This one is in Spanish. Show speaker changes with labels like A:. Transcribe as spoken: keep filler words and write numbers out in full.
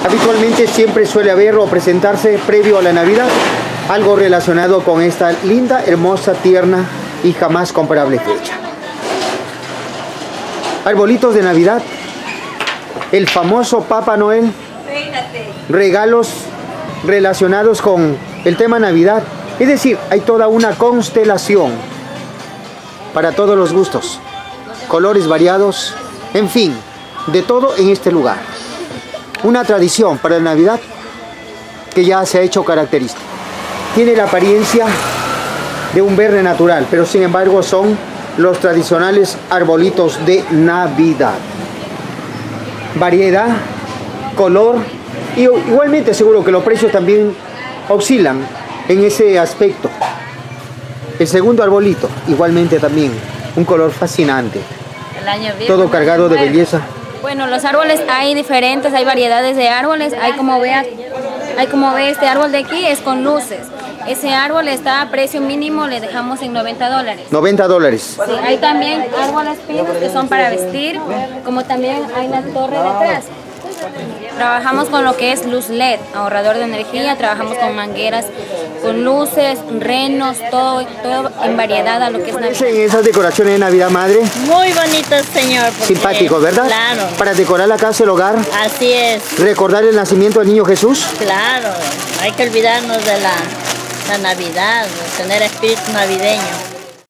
A: Habitualmente siempre suele haber o presentarse previo a la Navidad algo relacionado con esta linda, hermosa, tierna y jamás comparable fecha. Arbolitos de Navidad, el famoso Papá Noel, regalos relacionados con el tema Navidad. Es decir, hay toda una constelación para todos los gustos, colores variados, en fin, de todo en este lugar. Una tradición para la Navidad que ya se ha hecho característica. Tiene la apariencia de un verde natural, pero sin embargo son los tradicionales arbolitos de Navidad. Variedad, color y igualmente seguro que los precios también oscilan en ese aspecto. El segundo arbolito, igualmente también, un color fascinante.
B: El año viejo,
A: todo cargado de belleza.
B: Bueno, los árboles hay diferentes, hay variedades de árboles. Hay como ve, hay como ve este árbol de aquí, es con luces. Ese árbol está a precio mínimo, le dejamos en noventa dólares.
A: noventa dólares.
B: Sí, hay también árboles pinos que son para vestir, como también hay la torre detrás. Trabajamos con lo que es luz L E D, ahorrador de energía, trabajamos con mangueras, con luces, renos, todo, todo en variedad a lo que es Navidad.
A: ¿En esas decoraciones de Navidad, madre?
C: Muy bonitas, señor.
A: Simpático, ¿verdad?
C: Claro.
A: Para decorar la casa, el hogar.
C: Así es.
A: Recordar el nacimiento del niño Jesús.
C: Claro, hay que olvidarnos de la, la Navidad, de tener espíritu navideño.